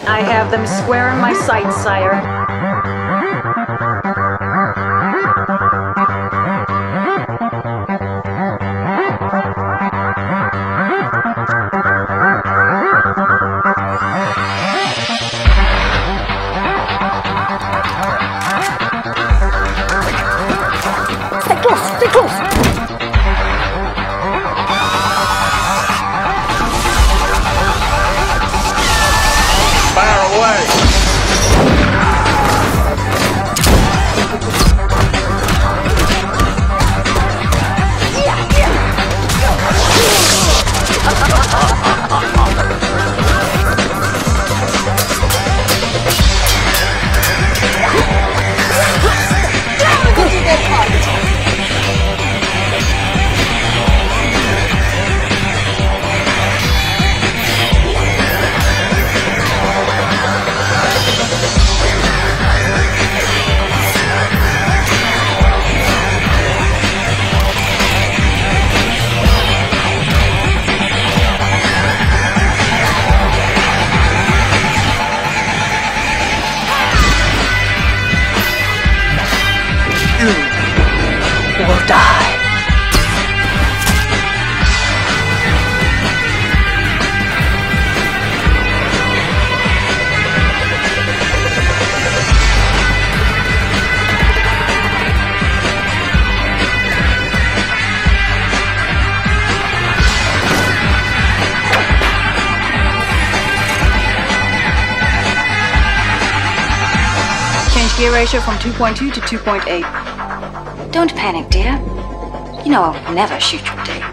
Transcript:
I have them square in my sights, sire. Stay close, stay close! Fire away! Will die. Change gear ratio from 2.2 to 2.8. Don't panic, dear. You know I would never shoot you dead.